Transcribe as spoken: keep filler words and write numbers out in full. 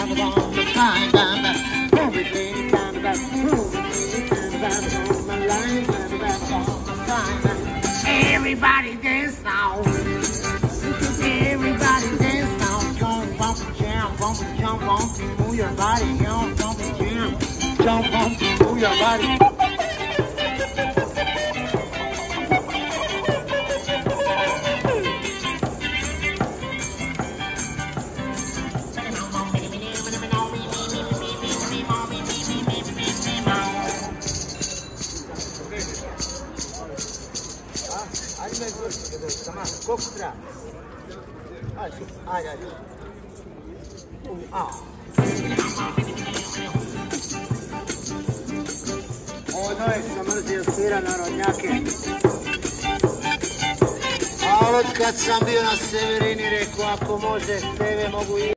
Everybody dance now. Everybody dance now. Jump, bump, jump, bump, jump, bump, move your body. Jump, bump, jump, jump, bump, move your body. Tamam, koliko treba? Ajde, ajde, ajde. A. Ono je sam mrzio svira narodnjake. Ali od kad sam bio na Severini rekao, ako može, tebe mogu i...